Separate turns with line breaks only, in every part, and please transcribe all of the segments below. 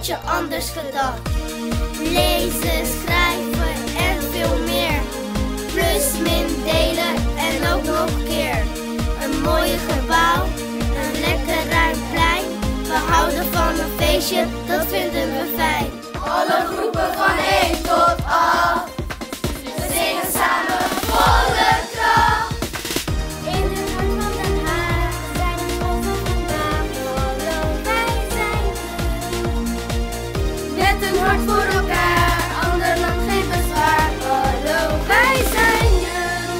had je anders gedacht. Lezen, schrijven en veel meer. Plus, min, delen en ook nog een keer. Een mooie gebouw, een lekker ruim plein. We houden van een feestje, dat vinden we fijn. Alle groepen van 1 tot 8. We zingen samen volle kracht. In de hart van Den Haag zijn we vol van vandaag. Hallo, wij zijn met een hart voor elkaar, ander land geen bezwaar. Hallo, wij zijn je.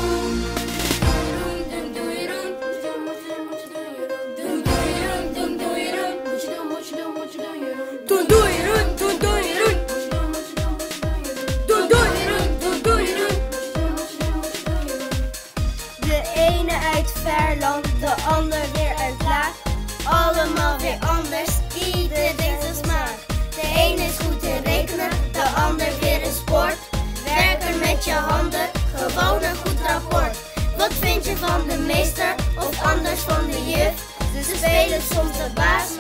De ene uit ver land, de ander weer uit laag. Allemaal weer anders, ieder denkt zijn smaak. De ene is goed in rekenen, de ander weer in sport. Werken met je handen, gewoon een goed rapport. Wat vind je van de meester of anders van de juf? Ze spelen soms de baas,